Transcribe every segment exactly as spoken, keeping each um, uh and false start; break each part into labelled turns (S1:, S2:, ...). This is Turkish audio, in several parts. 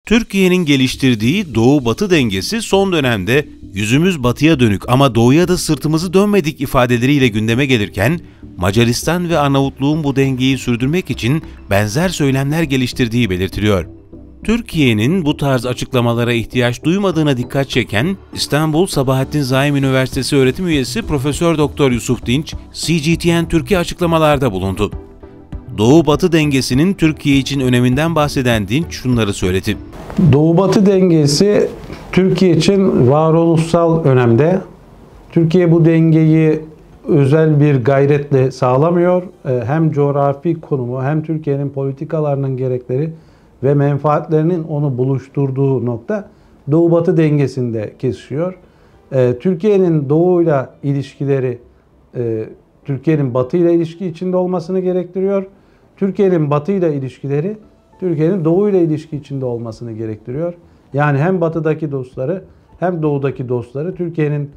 S1: Türkiye'nin geliştirdiği Doğu-Batı dengesi son dönemde yüzümüz batıya dönük ama doğuya da sırtımızı dönmedik ifadeleriyle gündeme gelirken, Macaristan ve Arnavutluğun bu dengeyi sürdürmek için benzer söylemler geliştirdiği belirtiliyor. Türkiye'nin bu tarz açıklamalara ihtiyaç duymadığına dikkat çeken İstanbul Sabahattin Zaim Üniversitesi öğretim üyesi Profesör Doktor Yusuf Dinç, C G T N Türkiye açıklamalarda bulundu. Doğu-Batı dengesinin Türkiye için öneminden bahseden Dinç şunları söyledi.
S2: Doğu-Batı dengesi Türkiye için varoluşsal önemde. Türkiye bu dengeyi özel bir gayretle sağlamıyor. Hem coğrafi konumu hem Türkiye'nin politikalarının gerekleri ve menfaatlerinin onu buluşturduğu nokta Doğu-Batı dengesinde kesişiyor. Türkiye'nin Doğu'yla ilişkileri Türkiye'nin Batı ile ilişki içinde olmasını gerektiriyor. Türkiye'nin Batı ile ilişkileri Türkiye'nin Doğu ile ilişki içinde olmasını gerektiriyor. Yani hem Batı'daki dostları hem Doğu'daki dostları Türkiye'nin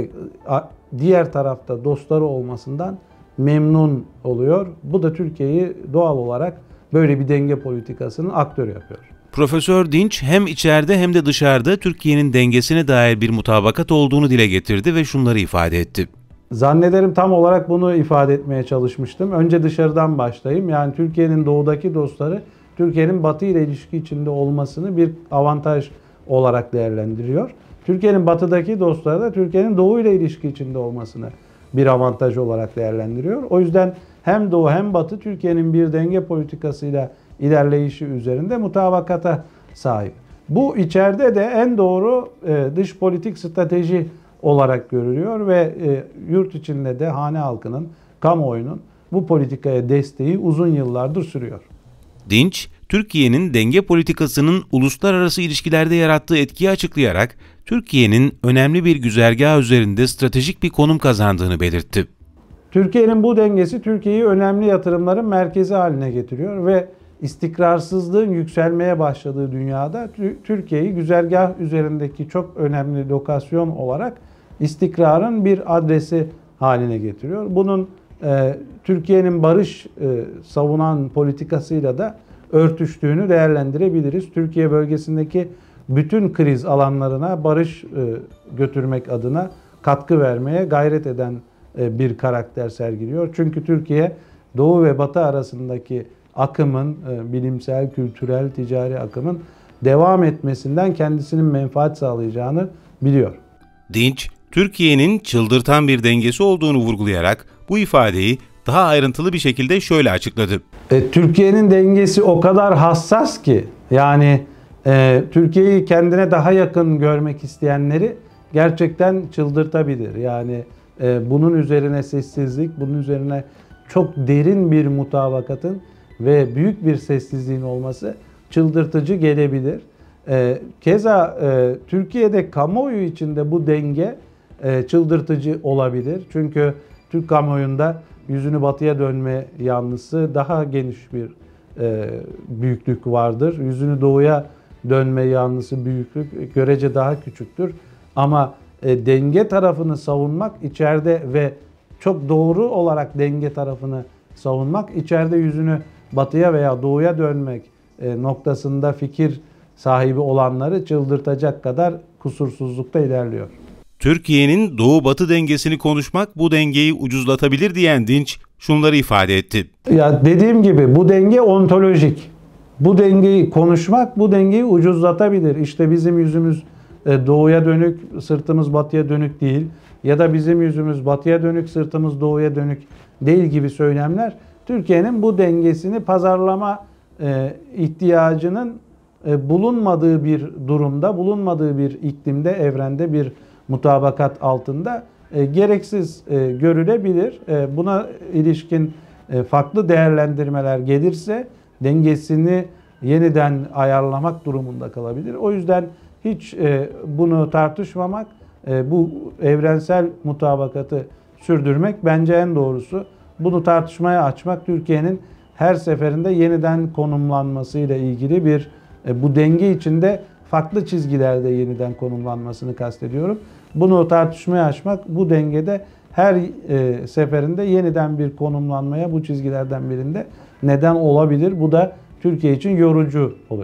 S2: diğer tarafta dostları olmasından memnun oluyor. Bu da Türkiye'yi doğal olarak böyle bir denge politikasının aktörü yapıyor.
S1: Profesör Dinç hem içeride hem de dışarıda Türkiye'nin dengesine dair bir mutabakat olduğunu dile getirdi ve şunları ifade etti.
S2: Zannederim tam olarak bunu ifade etmeye çalışmıştım. Önce dışarıdan başlayayım. Yani Türkiye'nin doğudaki dostları Türkiye'nin Batı ile ilişki içinde olmasını bir avantaj olarak değerlendiriyor. Türkiye'nin batıdaki dostları da Türkiye'nin Doğu ile ilişki içinde olmasını bir avantaj olarak değerlendiriyor. O yüzden hem Doğu hem Batı Türkiye'nin bir denge politikasıyla ilerleyişi üzerinde mutabakata sahip. Bu içeride de en doğru dış politik strateji olarak görülüyor ve yurt içinde de hane halkının, kamuoyunun bu politikaya desteği uzun yıllardır sürüyor.
S1: Dinç, Türkiye'nin denge politikasının uluslararası ilişkilerde yarattığı etkiyi açıklayarak, Türkiye'nin önemli bir güzergah üzerinde stratejik bir konum kazandığını belirtti.
S2: Türkiye'nin bu dengesi Türkiye'yi önemli yatırımların merkezi haline getiriyor ve istikrarsızlığın yükselmeye başladığı dünyada Türkiye'yi güzergah üzerindeki çok önemli lokasyon olarak istikrarın bir adresi haline getiriyor. Bunun e, Türkiye'nin barış e, savunan politikasıyla da örtüştüğünü değerlendirebiliriz. Türkiye bölgesindeki bütün kriz alanlarına barış e, götürmek adına katkı vermeye gayret eden e, bir karakter sergiliyor. Çünkü Türkiye Doğu ve Batı arasındaki akımın, e, bilimsel, kültürel, ticari akımın devam etmesinden kendisinin menfaat sağlayacağını biliyor.
S1: Dinç, Türkiye'nin çıldırtan bir dengesi olduğunu vurgulayarak bu ifadeyi daha ayrıntılı bir şekilde şöyle açıkladı.
S2: E, Türkiye'nin dengesi o kadar hassas ki yani e, Türkiye'yi kendine daha yakın görmek isteyenleri gerçekten çıldırtabilir. Yani e, bunun üzerine sessizlik, bunun üzerine çok derin bir mutabakatın ve büyük bir sessizliğin olması çıldırtıcı gelebilir. E, keza e, Türkiye'de kamuoyu içinde bu denge e, çıldırtıcı olabilir. Çünkü Türk kamuoyunda yüzünü batıya dönme yanlısı daha geniş bir e, büyüklük vardır. Yüzünü doğuya dönme yanlısı büyüklük görece daha küçüktür. Ama e, denge tarafını savunmak içeride ve çok doğru olarak denge tarafını savunmak içeride yüzünü batıya veya doğuya dönmek e, noktasında fikir sahibi olanları çıldırtacak kadar kusursuzlukta ilerliyor.
S1: Türkiye'nin Doğu-Batı dengesini konuşmak bu dengeyi ucuzlatabilir diyen Dinç şunları ifade etti.
S2: Ya dediğim gibi bu denge ontolojik. Bu dengeyi konuşmak bu dengeyi ucuzlatabilir. İşte bizim yüzümüz doğuya dönük, sırtımız batıya dönük değil ya da bizim yüzümüz batıya dönük, sırtımız doğuya dönük değil gibi söylemler Türkiye'nin bu dengesini pazarlama e, ihtiyacının e, bulunmadığı bir durumda, bulunmadığı bir iklimde, evrende bir mutabakat altında e, gereksiz e, görülebilir. E, buna ilişkin e, farklı değerlendirmeler gelirse dengesini yeniden ayarlamak durumunda kalabilir. O yüzden hiç e, bunu tartışmamak, e, bu evrensel mutabakatı sürdürmek bence en doğrusu. Bunu tartışmaya açmak Türkiye'nin her seferinde yeniden konumlanmasıyla ilgili bir e, bu denge içinde farklı çizgilerde yeniden konumlanmasını kastediyorum. Bunu tartışmaya açmak bu dengede her e, seferinde yeniden bir konumlanmaya bu çizgilerden birinde neden olabilir. Bu da Türkiye için yorucu oluyor.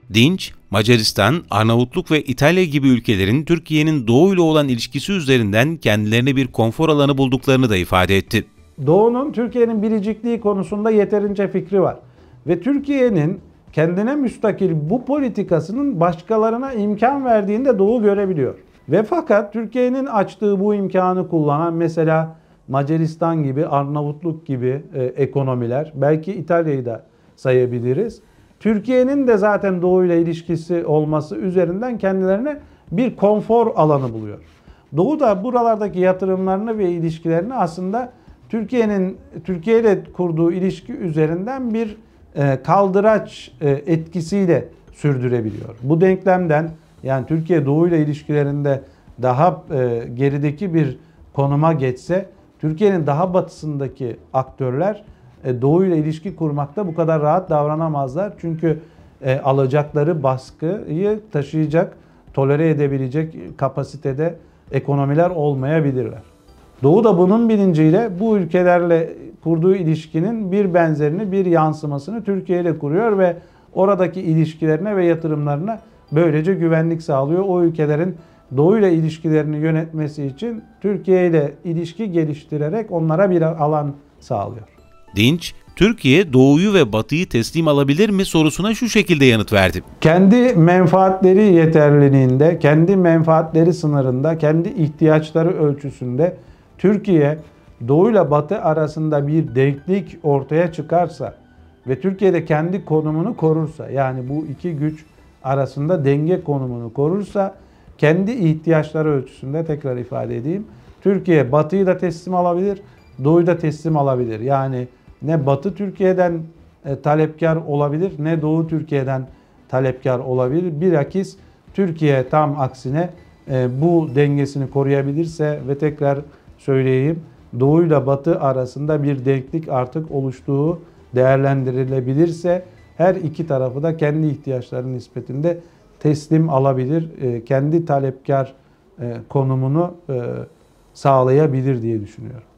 S1: Dinç, Macaristan, Arnavutluk ve İtalya gibi ülkelerin Türkiye'nin Doğu ile olan ilişkisi üzerinden kendilerine bir konfor alanı bulduklarını da ifade etti.
S2: Doğu'nun Türkiye'nin biricikliği konusunda yeterince fikri var. Ve Türkiye'nin kendine müstakil bu politikasının başkalarına imkan verdiğinde Doğu görebiliyor. Ve fakat Türkiye'nin açtığı bu imkanı kullanan mesela Macaristan gibi, Arnavutluk gibi e, ekonomiler, belki İtalya'yı da sayabiliriz. Türkiye'nin de zaten Doğu ile ilişkisi olması üzerinden kendilerine bir konfor alanı buluyor. Doğu da buralardaki yatırımlarını ve ilişkilerini aslında Türkiye'nin Türkiye ile kurduğu ilişki üzerinden bir e, kaldıraç e, etkisiyle sürdürebiliyor. Bu denklemden, yani Türkiye Doğu ile ilişkilerinde daha e, gerideki bir konuma geçse, Türkiye'nin daha batısındaki aktörler e, Doğu ile ilişki kurmakta bu kadar rahat davranamazlar. Çünkü e, alacakları baskıyı taşıyacak, tolere edebilecek kapasitede ekonomiler olmayabilirler. Doğu da bunun bilinciyle bu ülkelerle kurduğu ilişkinin bir benzerini, bir yansımasını Türkiye ile kuruyor ve oradaki ilişkilerine ve yatırımlarına böylece güvenlik sağlıyor. O ülkelerin Doğu ile ilişkilerini yönetmesi için Türkiye ile ilişki geliştirerek onlara bir alan sağlıyor.
S1: Dinç, Türkiye Doğu'yu ve Batı'yı teslim alabilir mi sorusuna şu şekilde yanıt verdi.
S2: Kendi menfaatleri yeterliliğinde, kendi menfaatleri sınırında, kendi ihtiyaçları ölçüsünde Türkiye Doğu ile Batı arasında bir denklik ortaya çıkarsa ve Türkiye'de kendi konumunu korursa, yani bu iki güç arasında denge konumunu korursa, kendi ihtiyaçları ölçüsünde, tekrar ifade edeyim, Türkiye Batı'yı da teslim alabilir, Doğu'yu da teslim alabilir. Yani ne Batı Türkiye'den e, talepkar olabilir, ne Doğu Türkiye'den talepkar olabilir. Bilakis Türkiye tam aksine e, bu dengesini koruyabilirse ve tekrar söyleyeyim, Doğu ile Batı arasında bir denklik artık oluştuğu değerlendirilebilirse her iki tarafı da kendi ihtiyaçları nispetinde teslim alabilir, kendi talepkar konumunu sağlayabilir diye düşünüyorum.